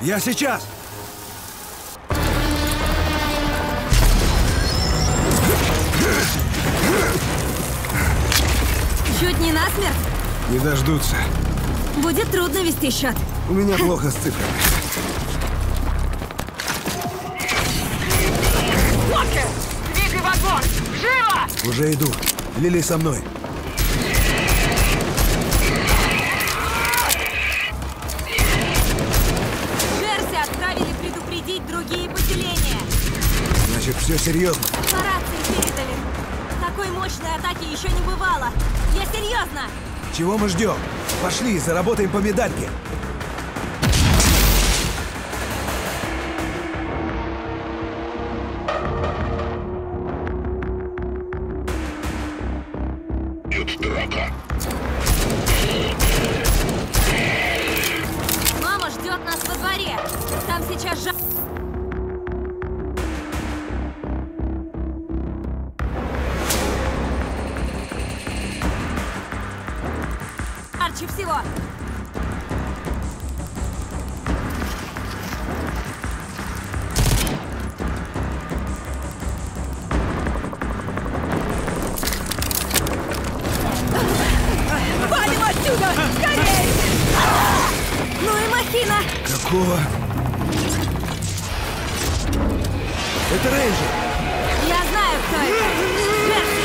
Я сейчас! Чуть не насмерть? Не дождутся. Будет трудно вести счет. У меня плохо с цифрами. Уокер! Двигай вагон! Живо! Уже иду. Лили со мной. Джерси отправили предупредить другие поселения. Значит, все серьезно. По рации передали. Такой мощной атаки еще не бывало. Я серьезно. Чего мы ждем? Пошли, заработаем по медальке. Идет драка. Мама ждет нас во дворе. Там сейчас жарче всего. Валим отсюда! Скорей! Ну и махина! Какого? Это рейнджер! Я знаю, кто это! Джерси!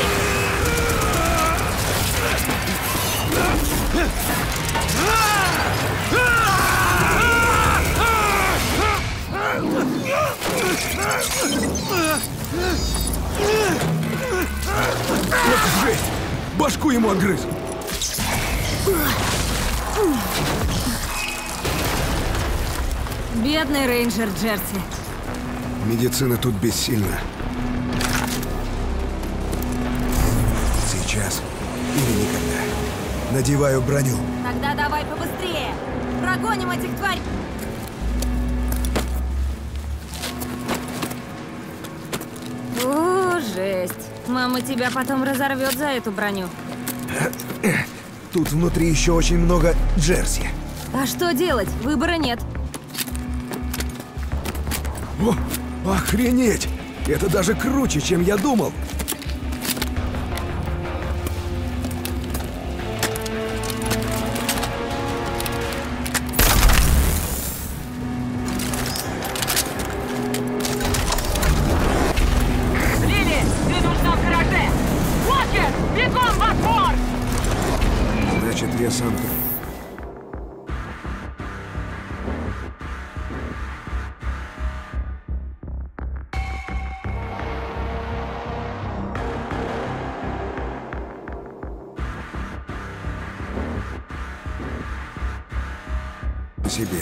Вот жесть! Башку ему отгрыз! Бедный рейнджер Джерси. Медицина тут бессильна. Сейчас или никогда. Надеваю броню. Тогда давай побыстрее. Прогоним этих тварей. О, жесть. Мама тебя потом разорвет за эту броню. Тут внутри еще очень много Джерси. А что делать? Выбора нет. О, охренеть! Это даже круче, чем я думал. Лили, ты нужна в гараже! Уокер, бегом во двор! Значит, я сам... себе.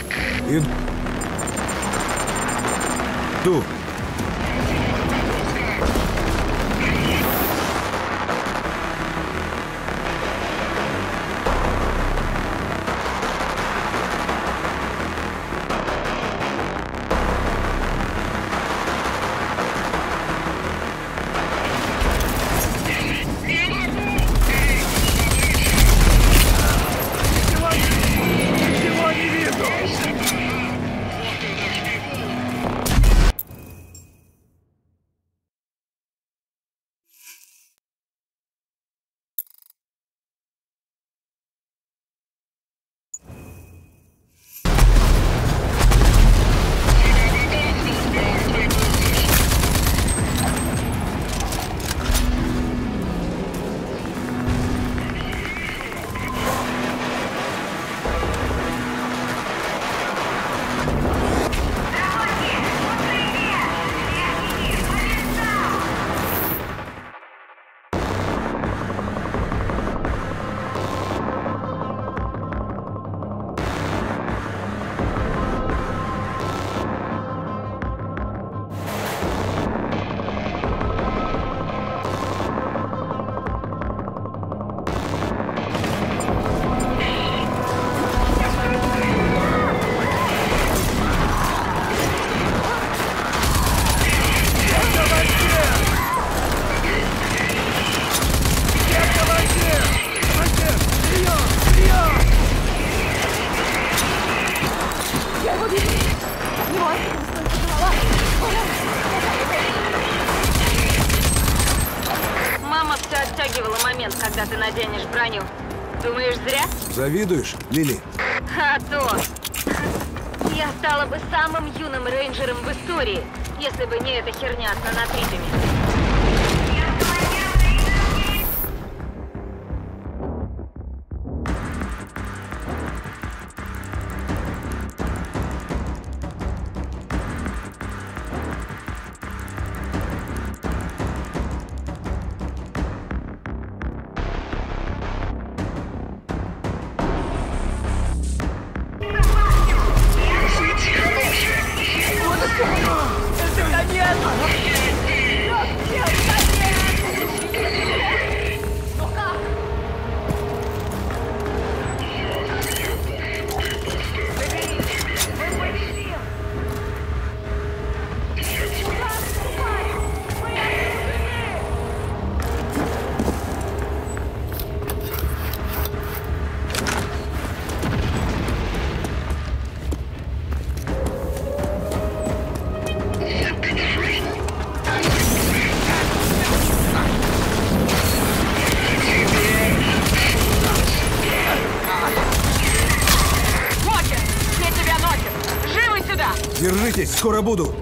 Иду. когда ты наденешь броню. Думаешь, зря? Завидуешь, Лили? А то! Я стала бы самым юным рейнджером в истории, если бы не эта херня с нанотритами. Держитесь, скоро буду.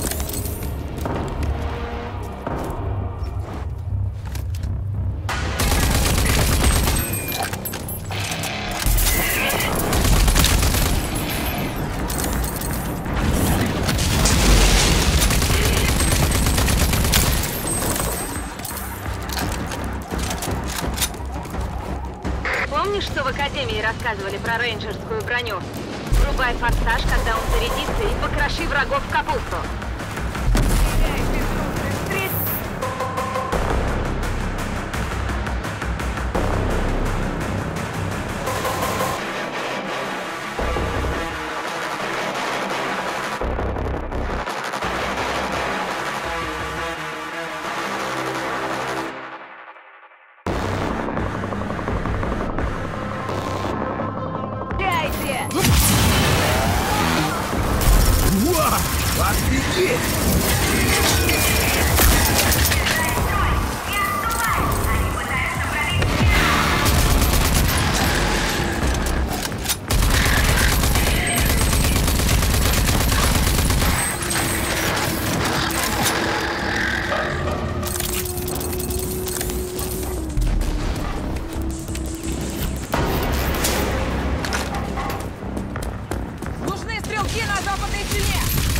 Помнишь, что в Академии рассказывали про рейнджерскую броню? Врубай форсаж, когда он зарядится, и покроши врагов в капусту. Офигеть! Нужны стрелки на западной стене!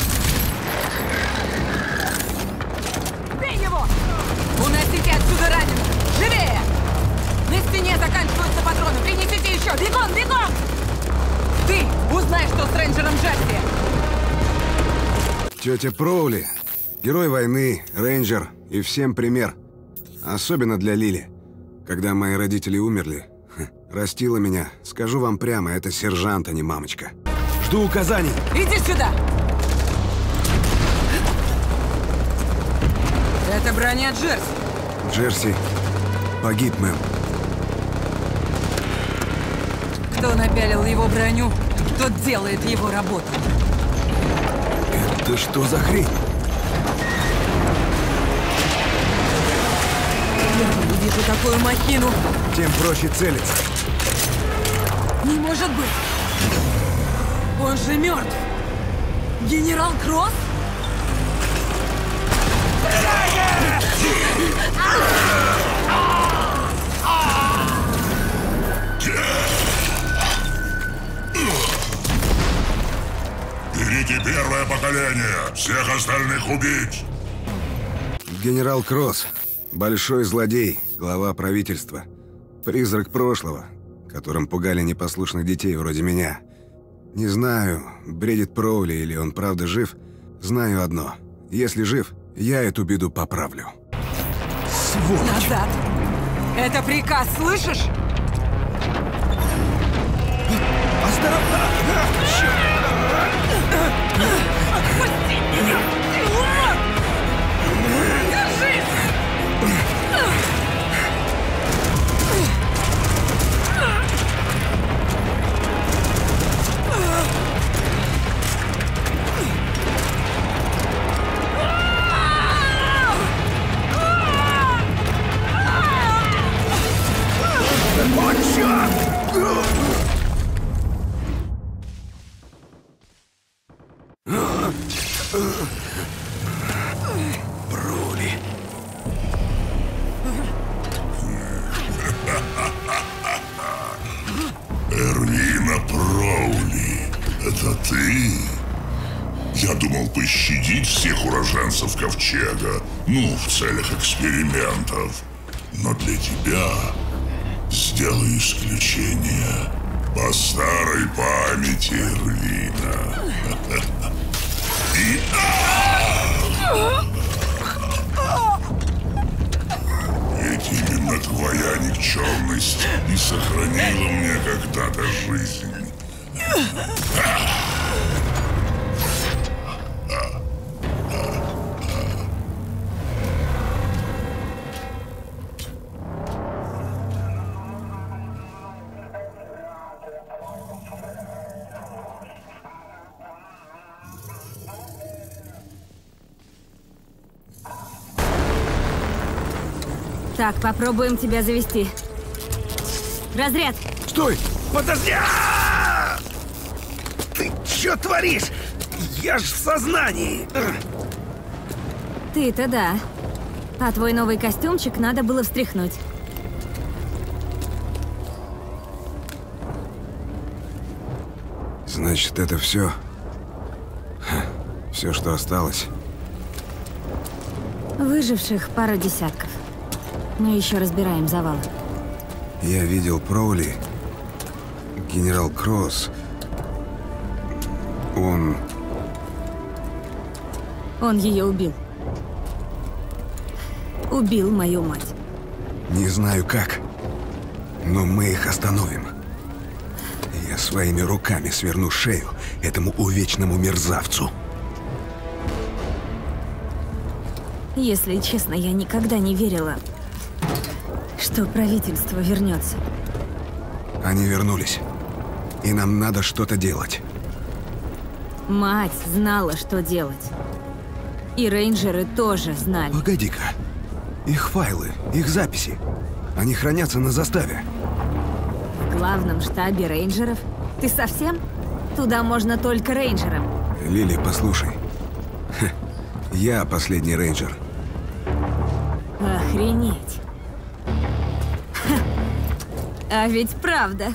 Бей его! Уносите отсюда раненых! Живее! На стене заканчиваются патроны! Принесите еще! Бегом, бегом! Ты узнай, что с рейнджером Джесси! Тетя Проули, герой войны, рейнджер и всем пример. Особенно для Лили. Когда мои родители умерли, растила меня, скажу вам прямо, это сержант, а не мамочка. Жду указаний. Иди сюда! Это броня Джерси. Джерси погиб, мэм. Кто напялил его броню, тот делает его работу. Это что за хрень? Я не вижу такую махину. Тем проще целиться. Не может быть! Он же мертв! Генерал Кросс? Берите первое поколение! Всех остальных убить! Генерал Кросс. Большой злодей, глава правительства. Призрак прошлого, которым пугали непослушных детей вроде меня. Не знаю, бредит Проули или он правда жив. Знаю одно. Если жив, я эту беду поправлю. Сволочь! Назад! Это приказ, слышишь? Осторожно! Отпусти меня! Держись! Броули. Эрвина Броули, это ты? Я думал пощадить всех уроженцев Ковчега, ну, в целях экспериментов. Но для тебя сделаю исключение по старой памяти, Эрвина. Ведь именно твоя никчемность и сохранила мне когда-то жизнь. Так, попробуем тебя завести. Разряд! Стой! Подожди! Ты что творишь? Я ж в сознании! Ты-то да. А твой новый костюмчик надо было встряхнуть. Значит, это все? Все, что осталось? Выживших пара десятков. Мы еще разбираем завал. Я видел Проули. Генерал Кросс. Он ее убил. Убил мою мать. не знаю как, но мы их остановим. Я своими руками сверну шею этому увечному мерзавцу. Если честно, я никогда не верила, что правительство вернется. Они вернулись. И нам надо что-то делать. Мать знала, что делать. И рейнджеры тоже знали. Погоди-ка. Их файлы, их записи. Они хранятся на заставе. В главном штабе рейнджеров? Ты совсем? Туда можно только рейнджерам. Лили, послушай. Я последний рейнджер. Охренеть. А ведь правда.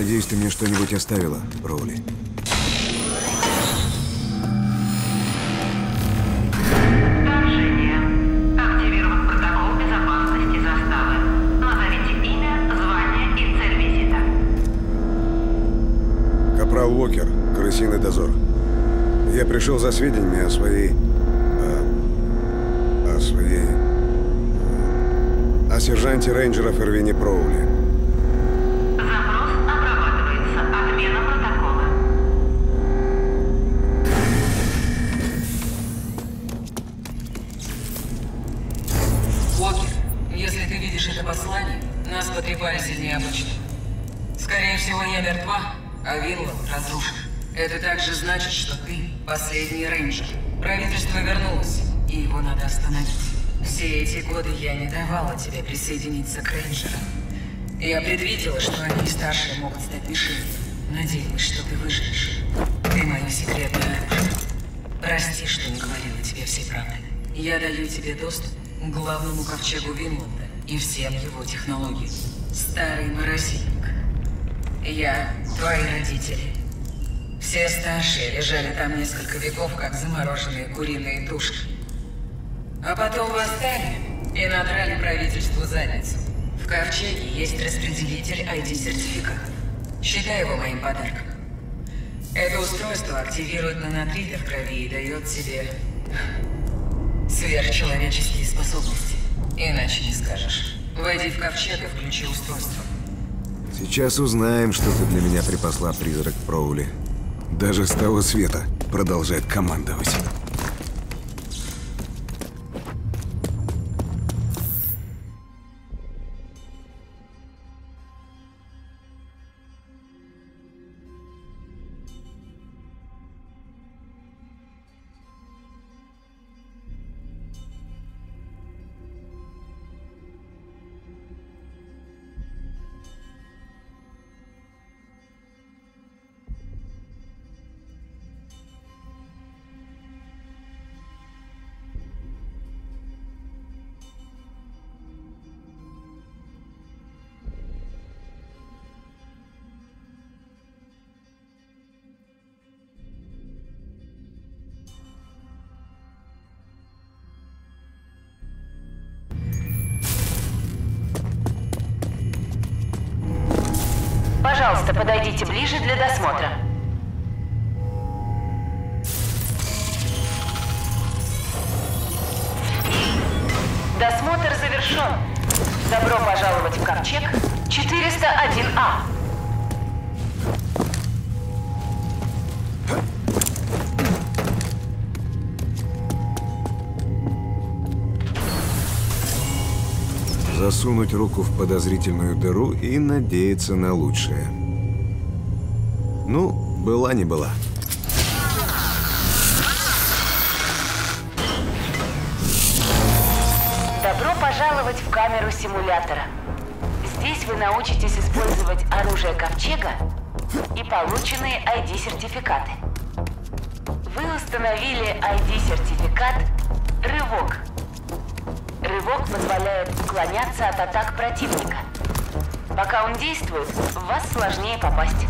Надеюсь, ты мне что-нибудь оставила, Проули. Вторжение. Активирован протокол безопасности заставы. Назовите имя, звание и цель визита. Капрал Уокер, крысиный дозор. Я пришел за сведениями о сержанте рейнджеров Эрвине Проули. Запрос обрабатывается. Отмена протокола. Уокер, если ты видишь это послание, нас потрепали сильнее обычно. Скорее всего, я мертва, а Винланд разрушен. Это также значит, что ты последний рейнджер. Правительство вернулось, и его надо остановить. Все эти годы я не давала тебе присоединиться к рейнджерам. Я предвидела, что они и старшие могут стать мишенью. Надеялась, что ты выживешь. Ты мое секретное оружие. Прости, что не говорила тебе всей правды. Я даю тебе доступ к главному ковчегу Винланда и всем его технологиям. Старый морозильник. Я твои родители. Все старшие лежали там несколько веков, как замороженные куриные тушки. А потом восстали и надрали правительству задницу. В ковчеге есть распределитель ID-сертификатов. Считай его моим подарком. Это устройство активирует нанотритер в крови и дает тебе сверхчеловеческие способности. Иначе не скажешь. Войди в ковчег и включи устройство. Сейчас узнаем, что ты для меня припасла, призрак Проули. Даже с того света продолжает командовать. Пожалуйста, подойдите ближе для досмотра. Досмотр завершен. Добро пожаловать в ковчег 401А. Засунуть руку в подозрительную дыру и надеяться на лучшее. Ну, была не была. Добро пожаловать в камеру симулятора. Здесь вы научитесь использовать оружие ковчега и полученные ID-сертификаты. Вы установили ID-сертификат «Рывок». Рывок позволяет уклоняться от атак противника. Пока он действует, в вас сложнее попасть.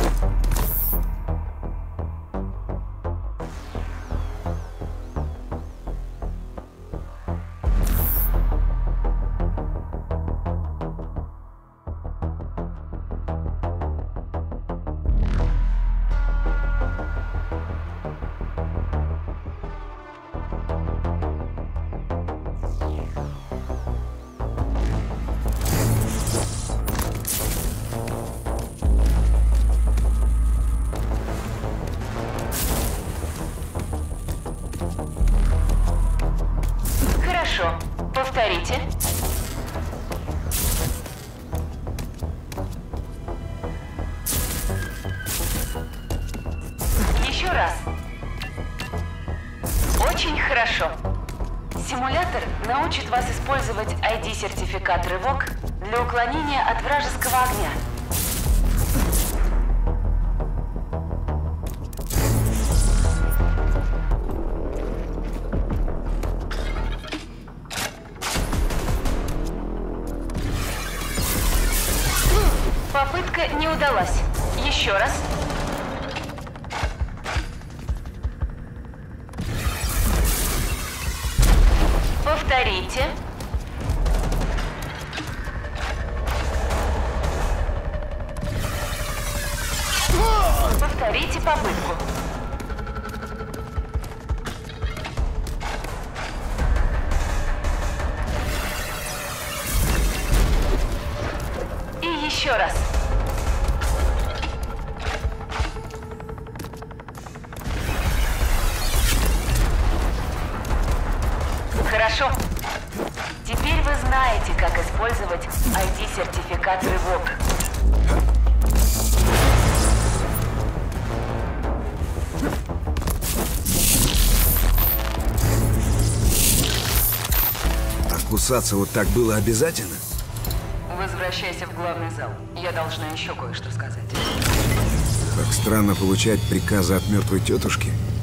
Хорошо. Повторите. Еще раз. Очень хорошо. Симулятор научит вас использовать ID-сертификат «Рывок» для уклонения от вражеского огня. Попытка не удалась. еще раз. Повторите. Повторите попытку. И еще раз. Хорошо. Теперь вы знаете, как использовать ID-сертификат «Рывок». А кусаться вот так было обязательно? Возвращайся в главный зал. Я должна еще кое-что сказать. Так странно получать приказы от мертвой тетушки.